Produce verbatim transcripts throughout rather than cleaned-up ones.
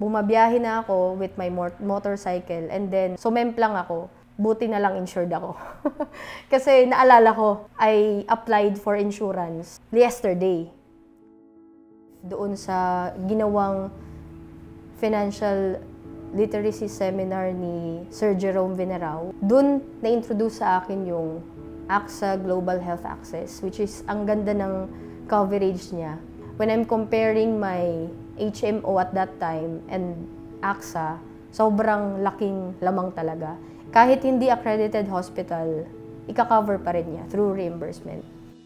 Bumabiyahe na ako with my motorcycle and then sumemplang ako. Buti na lang insured ako. Kasi naalala ko, I applied for insurance yesterday. Doon sa ginawang financial literacy seminar ni Sir Jerome Venarao, doon na-introduce sa akin yung A X A Global Health Access, which is ang ganda ng coverage niya. When I'm comparing my H M O at that time and A X A, sobrang laking lamang talaga. Kahit hindi accredited hospital, ika-cover pa rin niya through reimbursement.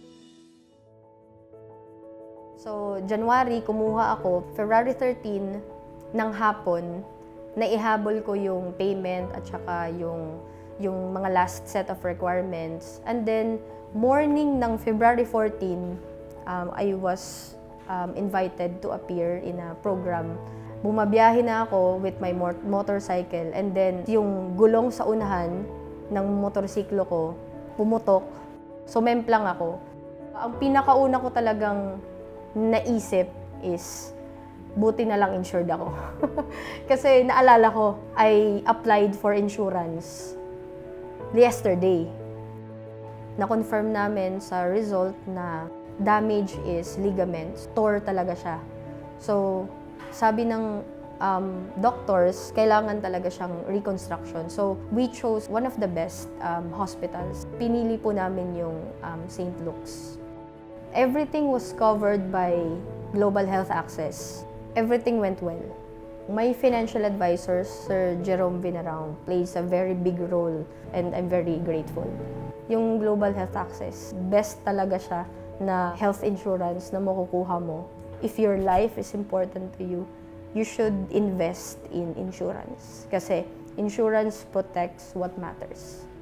So, January, kumuha ako. February thirteen ng hapon, naihabol ko yung payment at saka yung, yung mga last set of requirements. And then, morning ng February fourteen, um, I was um, invited to appear in a program. Bumabiyahe na ako with my motorcycle and then yung gulong sa unahan ng motorsiklo ko, pumutok. Sumemplang ako. Ang pinakauna ko talagang naisip is, buti na lang insured ako. Kasi naalala ko, I applied for insurance yesterday. Na-confirm namin sa result na damage is ligaments. Tore talaga siya. So, sabi ng um, doctors, kailangan talaga siyang reconstruction. So, we chose one of the best um, hospitals. Pinili po namin yung um, Saint Luke's. Everything was covered by Global Health Access. Everything went well. My financial advisor, Sir Jerome Venarao, plays a very big role and I'm very grateful. Yung Global Health Access, best talaga siya na health insurance na makukuha mo. If your life is important to you, you should invest in insurance. Kasi insurance protects what matters.